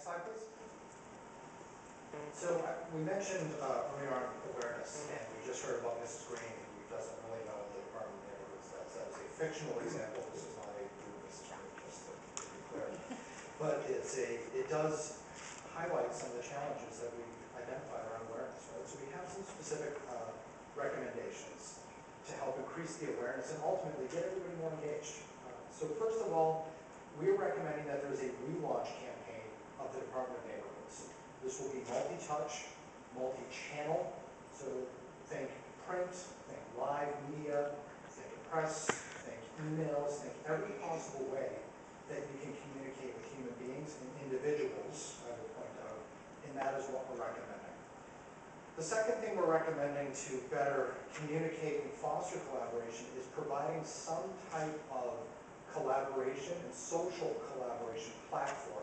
slide, please. So we mentioned earlier on awareness, and we just heard about Mrs. Green, who doesn't really know the Department of Neighborhoods. That was a fictional example. This is not a real Mrs. Green, just to be clear. But it does highlight some of the challenges that we identified around awareness, right? So we have some specific recommendations to help increase the awareness and ultimately get everybody more engaged. So first of all, we're recommending that there's a relaunch campaign of the Department of Neighborhoods. This will be multi-touch, multi-channel, so think print, think live media, think press, think emails, think every possible way that you can communicate with human beings and individuals, I would point out, and that is what we're recommending. The second thing we're recommending to better communicate and foster collaboration is providing some type of collaboration and social collaboration platform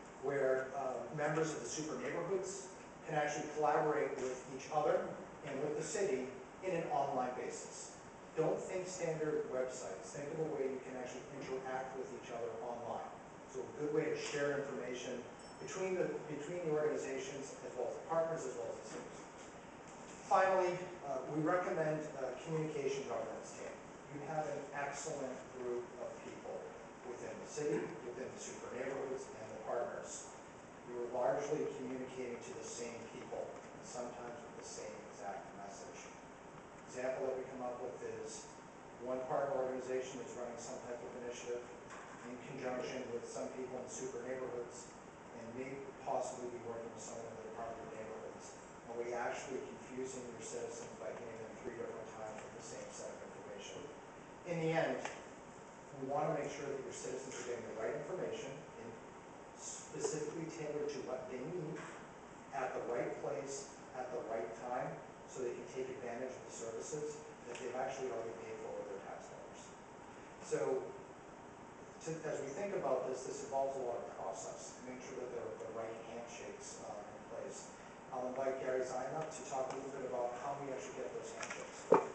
where members of the super neighborhoods can actually collaborate with each other and with the city in an online basis. Don't think standard websites. Think of a way you can actually interact with each other online. So a good way to share information between the organizations as well as the partners as well as the cities. Finally, we recommend a communication governance team. You have an excellent group of people within the city, within the super neighborhoods, and the partners. You are largely communicating to the same people, and sometimes with the same exact message. Example that we come up with is one partner organization is running some type of initiative in conjunction with some people in super neighborhoods, and may possibly be working with someone in the Department of Neighborhoods. Are we actually confusing your citizens by getting them 3 different times with the same set of information? In the end, we want to make sure that your citizens are getting the right information and specifically tailored to what they need at the right place, at the right time, so they can take advantage of the services that they've actually already paid for with their tax dollars. So as we think about this involves a lot of process. Make sure that there are the right handshakes in place. I'll invite Gary Zine up to talk a little bit about how we actually get those handshakes.